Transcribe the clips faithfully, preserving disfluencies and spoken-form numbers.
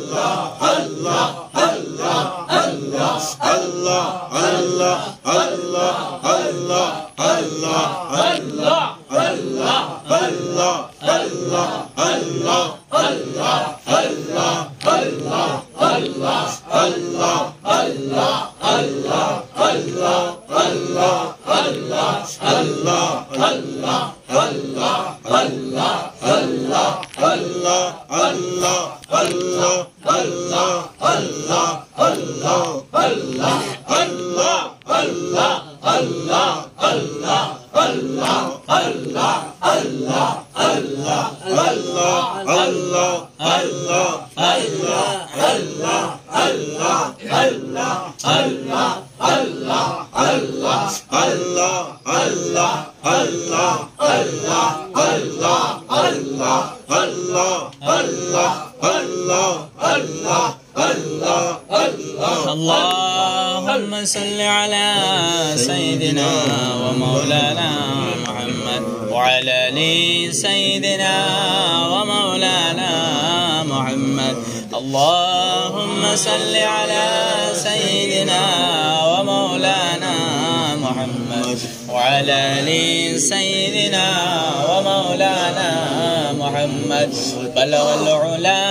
اللهم صل على سيدنا ومولانا محمد وعلى آل سيدنا ومولانا محمد. اللهم صل على سيدنا ومولانا محمد وعلى آل سيدنا ومولانا محمد. بلغ العلا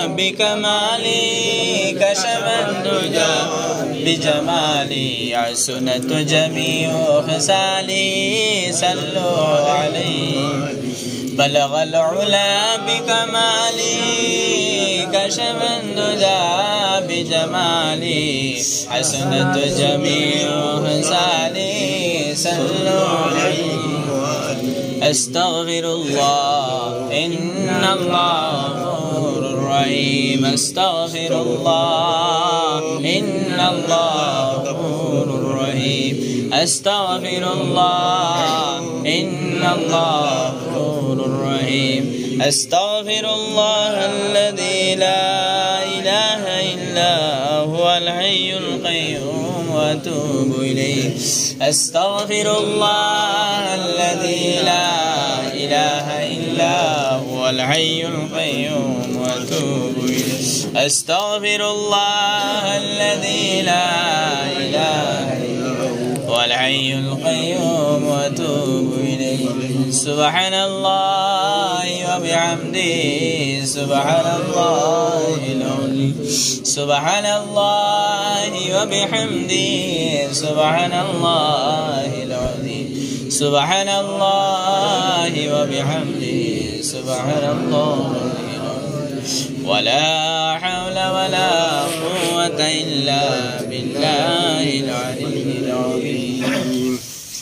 بكمالي كشف الدجى بجمالي حسنت جميع خصالي صلوا عليه. بلغ العلا بكمالي كشف الدجى بجمالي حسنت جميع خصالي صلوا عليه. أستغفر الله إن الله غفور رحيم. أستغفر الله إن الله غفور رحيم. أستغفر الله إن الله غفور رحيم. أستغفر الله الذي لا إله إلا هو الحي القيوم وأتوب إليه. أستغفر الله الذي لا إله إلا هو الحي القيوم وأتوب إليه. أستغفر الله الذي لا إله إلا هو الحي القيوم وأتوب إليه. سبحان الله وبحمده سبحان الله العظيم. سبحان الله وبحمده سبحان الله العظيم. سبحان الله وبحمده سبحان الله العظيم. ولا حول ولا قوة إلا بالله العلي العظيم.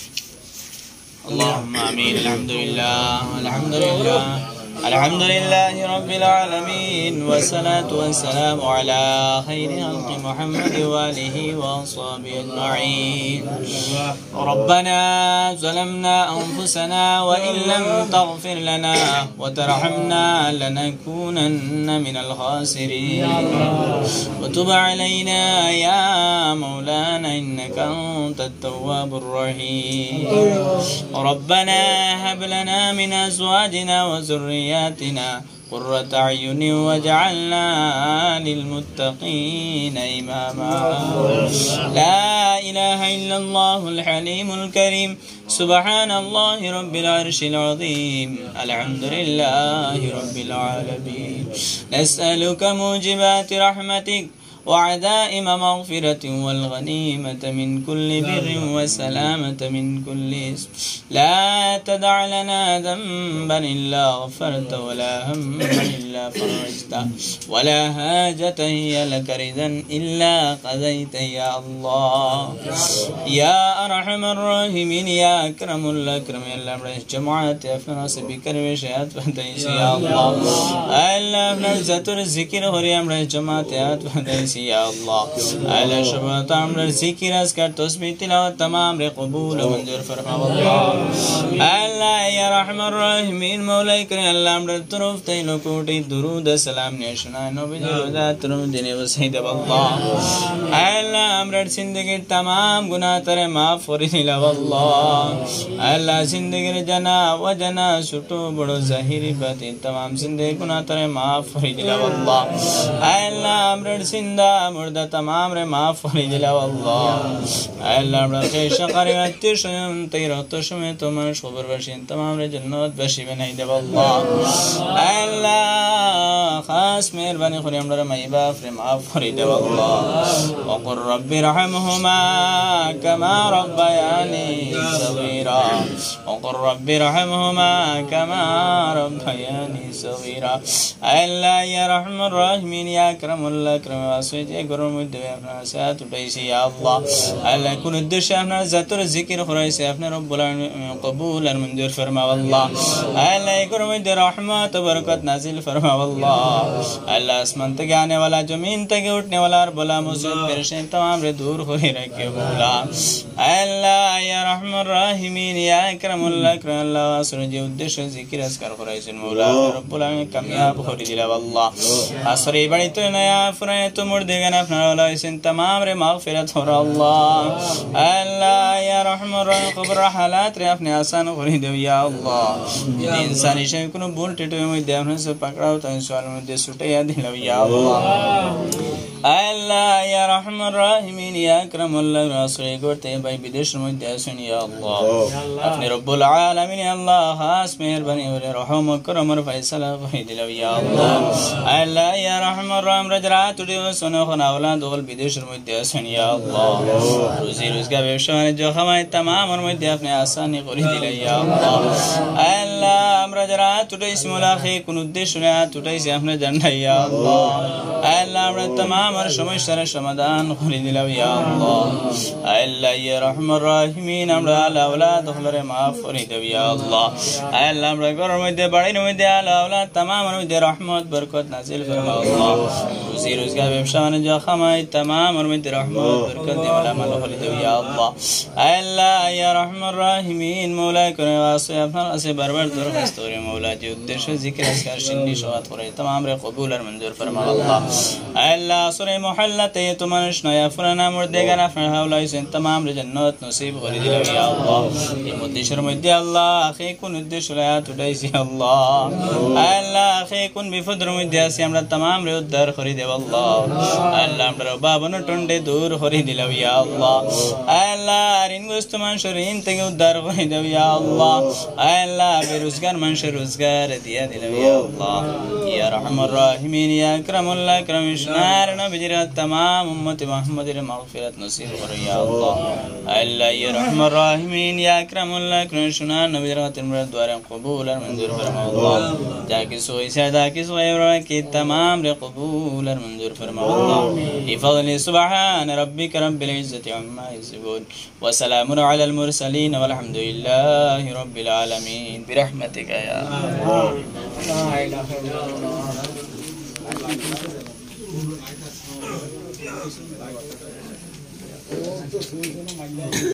اللهم آمين. الحمد لله الحمد لله الحمد لله رب العالمين، والصلاة والسلام على خير خلق محمد وآله وأصحابه أجمعين. ربنا ظلمنا أنفسنا وإن لم تغفر لنا وترحمنا لنكونن من الخاسرين. وتب علينا يا مولانا إنك أنت التواب الرحيم. ربنا هب لنا من أزواجنا وذرياتنا قرة أعين واجعلنا للمتقين إماما. لا إله إلا الله الحليم الكريم. سبحان الله رب العرش العظيم. الحمد لله رب العالمين. نسألك موجبات رحمتك وعدائم مغفرة والغنيمة من كل بر والسلامة من كل اسم. لا تدع لنا ذنبا إلا غفرت ولا هما إلا فرجته ولا حاجة هي لك رضا إلا قضيت يا الله يا أرحم الراحمين يا أكرم الأكرم يا الله برش جماعة أفناس بكر وشيات فانتيس يا الله الله نزت الذكر هريم برش جماعة أفناس টুটাইছি ইয়া আল্লাহ আল্লাহ সবত আমরা জিকির আজকার তাসবিহ তিলাওয়াত तमाम রে কবুল ও মঞ্জুর ফরমাও আল্লাহ আল্লাহ ইয়া রহমান রহিমিন মওলাই করিম আল্লাহ আমরা তরফ থেকে কোটি দুরুদ সালাম নিয়ে শোনায় নবীজি রোজা তরফ দিনে বসাই দেব আল্লাহ আল্লাহ আমরা জিন্দেগীর तमाम গুনাহ তরে maaf করে দিলাম আল্লাহ আল্লাহ জিন্দেগীর জানা ওয়া জানা ছোট বড় জাহিরি বাতিন तमाम জিন্দেগীর গুনাহ তরে maaf করে দিলাম আল্লাহ আল্লাহ আমরা জিন্দা মুর্দা तमाम রে maaf করে দিলাম আল্লাহ আল্লাহ আমরা কে শাকারে আত্মীয়স্বজন তৈরত সময় তোমার কবরবাসীন तमाम রে জান্নাতবাসী বানাই দেব আল্লাহ আল্লাহ খাস মেহেরবানি করে আমরা মাই বাপ রে maaf করে দেব আল্লাহ ওয়াকুর রব্বি রহমহুমা কামা রব্বায়ানি সগীরা ওয়াকুর রব্বি রহমহুমা কামা রব্বায়ানি সগীরা আল্লাহ ইয়া রহমান রহিমিন ইয়া আকরামুল আকরাম ওয়াসিজে গরম মধ্যে আপনার সাথ উঠাইছি ইয়া আল্লাহ আল্লাহ কোন উদ্দেশ্যে আপনার জাতর জিকির করাইছে আপনি রব্বুল আলামিন কবুল আর মঞ্জুর ফরমাও আল্লাহ আল্লাহ গরম মধ্যে রহমত ও বরকত নাজিল ফরমাও আল্লাহ আল্লাহ আসমান থেকে आने वाला जमीन থেকে উঠने वाला और बला मुसीबत परेशानी तमाम रे दूर করে রাখিও মওলা আল্লাহ ইয়া রহমান রহিমিন ইয়া আকরামুল আকরাম আল্লাহ আসর যে উদ্দেশ্য জিকির আজকার করাইছেন মওলা রব্বুল আলামিন কামিয়াব করে দিলাম আল্লাহ আসর এই বাড়ি তো নয়া ফুরায় তো মুর্দে গান আপনার আলাইছেন तमाम রে মাগফিরাত হর আল্লাহ আল্লাহ ইয়া রহমান রহিম কবর হালাত রে আপনি আসান করে দেও ইয়া আল্লাহ যদি ইনসান হিসেবে কোনো ভুল টেটোর মধ্যে আপনার সব পাকড়াও তো ইনশাআল্লাহ মধ্যে ছুটাইয়া দিলাম ইয়া আল্লাহ আল্লাহ ইয়া রহমান রহিমিন ইয়া আকরামুল রাসূল করতে ভাই বিদেশের মধ্যে আসেন ইয়া আল্লাহ আপনি রব্বুল আলামিন আল্লাহ খাস মেহেরবানি করে রহম করম আর ফয়সালা করে দিলাও ইয়া আল্লাহ আল্লাহ ইয়া রহমান রহিম রাজরাত উঠে শোনো কোন আওলাদ ওল বিদেশের মধ্যে আসেন ইয়া আল্লাহ রুজি রোজগার ব্যবসা বাণিজ্য খামাই तमाम এর মধ্যে আপনি আসানি করে দিলেন ইয়া আল্লাহ আল্লাহ আমরা যারা উঠাইছি মোলাখে কোন উদ্দেশ্য না উঠাইছি আপনি জানেন ইয়া আল্লাহ আল্লাহ আমরা तमाम আর সমস্যার সমাধান করে দিলাম ইয়া আল্লাহ আল্লাহ ইয়া রহমান রহিমিন আমরা আলা আওলাদ হলরে maaf করে দাও ইয়া আল্লাহ আল্লাহ আমরা ঘরের মধ্যে বাড়ির মধ্যে আলা আওলাদ तमाम এর মধ্যে রহমত বরকত নাজিল ফরমাও আল্লাহ রুজি রোজগার ব্যবসা বাণিজ্য খামাই तमाम এর মধ্যে রহমত বরকত দিয়ে আমল করে দাও ইয়া আল্লাহ আল্লাহ ইয়া রহমান রহিমিন মওলা করে ওয়াসে আপনার কাছে বারবার দরখাস্ত করি মওলা যে উদ্দেশ্য জিকির আজকার সিন্নি সওয়াত করে तमाम রে কবুল আর মঞ্জুর ফরমাও আল্লাহ আল্লাহ সূরা মুহাল্লাতে তোমার নয়া ফুরানা মুর্দে গান আপনার হাওলা হইছেন तमाम রে জান্নাত নসিব করে দিও ইয়া আল্লাহ এই উদ্দেশ্যের মধ্যে আল্লাহ আখে কোন উদ্দেশ্য লায়াত উঠাইছি আল্লাহ আল্লাহ আখে কোন বিপদের মধ্যে আছি আমরা तमाम রে উদ্ধার করে দেব আল্লাহ আল্লাহ আমরা বাবন টন্ডে দূর করে দিলাম ইয়া আল্লাহ আল্লাহ ঋণগ্রস্ত মানুষের ঋণ থেকে উদ্ধার করে দেব ইয়া আল্লাহ আল্লাহ বেরোজগার মানুষের রোজগার দিয়া দিলাম ইয়া আল্লাহ ইয়া রহমান রহিমিন ইয়া আকরামুল আকরাম ইশনার নবীর तमाम উম্মত মুহাম্মদের মাগফিরাত নসিব করো ইয়া আল্লাহ আল্লাহ ইয়া রহমান রহিমিন ইয়া আকরামুল আকরাম ইশনার নবীর তিনবার দোয়া কবুল আর মঞ্জুর ফরমাও আল্লাহ যা কিছু হইছে যা কিছু হইরা কি तमाम রে কবুল আর মঞ্জুর ফরমাও আল্লাহ ইফাদলি সুবহান রাব্বিকা রাব্বিল ইজ্জাতি আম্মা ইয়াসিফুন ওয়া সালামুন আলাল মুরসালিন ওয়ালহামদুলিল্লাহি রাব্বিল আলামিন বিরহমাতিকা ইয়া আল্লাহ লা ইলাহা ইল্লাল্লাহ